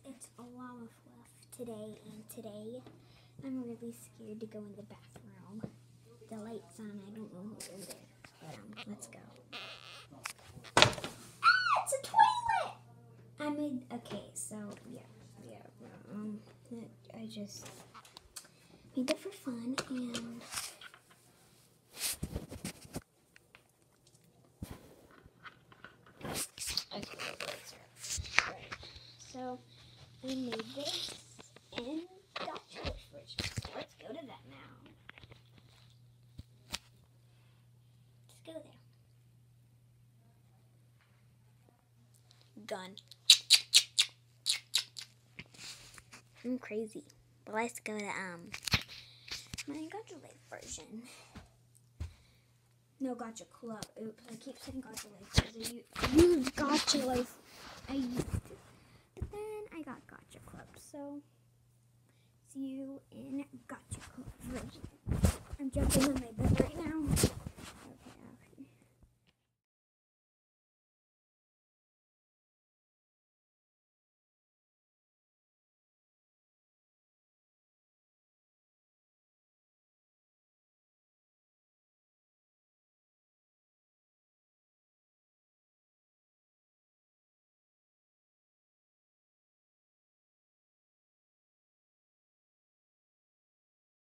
it's a llama fluff today, and today I'm really scared to go in the bathroom. The light's on, I don't know who's in there, but let's go. Ah, it's a toilet! Okay, so, I just made that for fun, and so we made this and gacha fridge. So let's go to that now. Let's go there. Gun. I'm crazy. But let's go to my gacha life version. No, gacha club. Oops, I keep saying gacha life because I use gacha life. I used to. But then I got gacha club. So see you in gacha club version. I'm jumping on my bed right